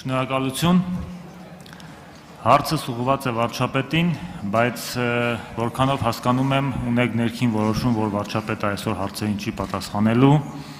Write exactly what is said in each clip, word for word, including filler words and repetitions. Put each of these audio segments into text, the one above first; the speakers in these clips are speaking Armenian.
Շնորհակալություն, հարցը ուղղված է վարչապետին, բայց որքանով հասկանում եմ, ունեք ներքին որոշում, որ վարչապետը այսօր հարցերին չի պատասխանելու,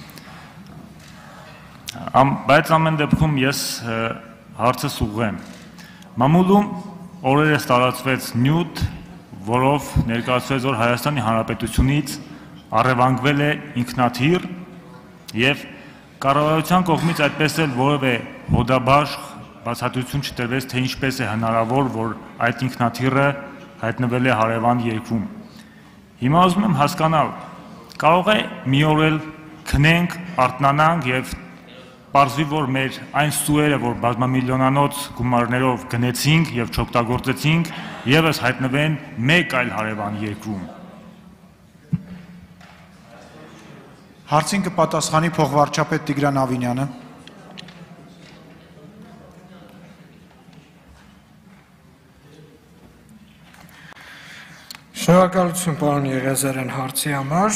բայց ամեն դեպքում ես հարցս ուղղեմ։ Մամուլում օրերս տարածվեց նյութ, որով ներկայացվեց, որ Հայաստանի Հանրապետությունից առևանգվել է ինքնաթիռ և կառավարության կողմից այդպես էլ որևէ հոդաբաշխ բացատրություն չտրվեց, թե ինչպես է հնարավոր, որ այդ ինքնաթիռը հայտնվել է հարևան երկրում։ Հիմա ուզում եմ հասկանալ, կարող է մի օր էլ քնենք, արթնանանք և պարզվի, որ մեր այն սուերը, որ բազմամիլիոնանոց գումարներով գնեցինք և չօգտագործեցինք, ևս հայտնվեն մեկ այլ հարևան երկրում։ Հարցին կպատասխանի փոխվարչապետ Տիգրան Ավինյանը։ Շնորհակալություն պարոն Եղիազարյան հարցի համար։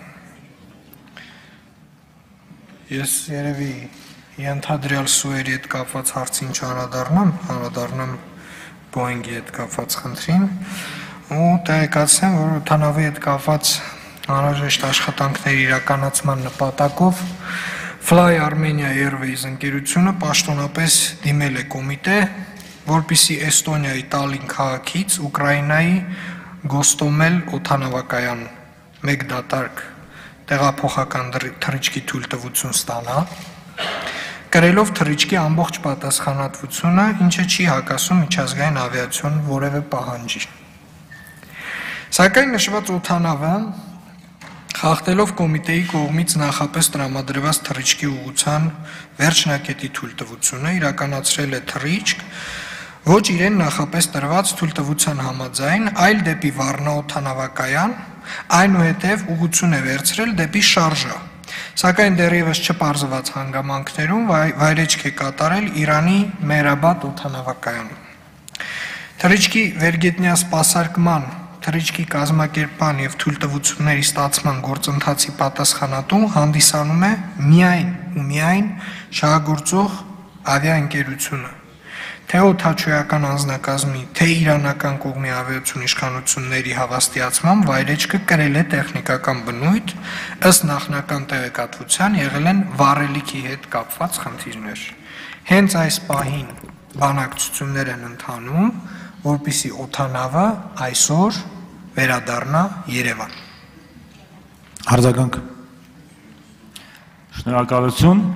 Ես երևի ենթադրյալ սուերի հետ կապված հարցին չանդրադառնամ, անդրադառնամ Boeing-ի հետ կապված խնդրին ու տեղեկացնեմ, որ օդանավի հետ կապված անհրաժեշտ աշխատանքների իրականացման նպատակով Fly Armenia Airways ընկերությունը պաշտոնապես դիմել է կոմիտե, որպեսզի Էստոնիայի Տալին քաղաքից Ուկրաինայի Գոստոմել օդանավակայան մեկ դատարկ տեղափոխական թռիչքի թույլտվություն ստանա, կրելով թռիչքի ամբողջ պատասխանատվությունը, ինչը չի հակասում միջազգային ավիացիոն որևէ պահանջի։ Սակայն նշված օդանավը խախտելով կոմիտեի կողմից նախապես տրամադրված թռիչքի ուղղության վերջնակետի թույլտվությունը իրականացրել է թռիչք ոչ իրեն նախապես տրված թույլտվության համաձայն, այլ դեպի Վառնա օդանավակայան, այնուհետև ուղղություն է վերցրել դեպի Շարժա, սակայն դեռևս չպարզված հանգամանքներում վայրէջք է կատարել Իրանի Մեհրաբադ օդանավակայանում։ Թռիչքի վերգետնյա սպասարկման, թռիչքի կազմակերպման և թույլտվությունների ստացման գործընթացի պատասխանատու հանդիսանում է միայն ու միայն շահագործող ավիաընկերությունը, թե օդաչուական անձնակազմի, թե իրանական կողմի ավիացիոն իշխանությունների հավաստիացմամբ վայրէջքը կրել է տեխնիկական բնույթ, ըստ նախնական տեղեկատվության եղել են վառելիքի հետ կապված խնդիրներ։ Հենց այս պահին բանակցություններ են ընթանում, որպեսզի օդանավը այսօր վերադառնա Երևան։ Արձագանք։ Շնորհակալություն։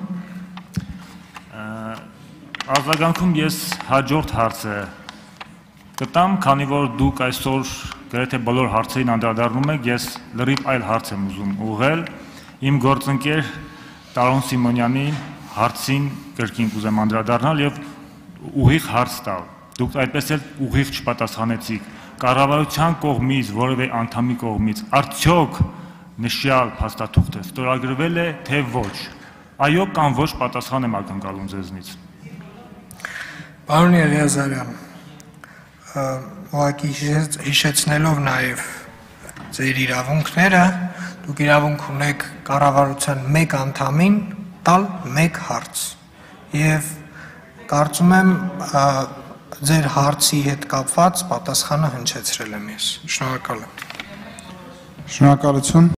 Արձագանքում ես հաջորդ հարցը կտամ, քանի որ դուք այսօր գրեթե բոլոր հարցերին անդրադառնում եք, ես լրիվ այլ հարց եմ ուզում ուղղել իմ գործընկեր Տարոն Սիմոնյանի հարցին կրկին կուզեմ անդրադառնալ և ուղիղ հարց տալ։ Դուք այդպես էլ ուղիղ չպատասխանեցիք։ Կառավարության կողմից, որևէ անդամի կողմից, արդյոք նշյալ փաստաթուղթը ստորագրվել է, թե ոչ։ Այո կամ ոչ պատասխան եմ ակնկալում ձեզնից։ Պարոն Եղիազարյան, ուղղակի հիշեցնելով նաև ձեր իրավունքները, դուք իրավունք ունեք կառավարության մեկ անդամին տալ մեկ հարց և կարծում եմ ձեր հարցի հետ կապված պատասխանը հնչեցրել եմ ես։ Շնորհակալ եմ։ Շնորհակալություն։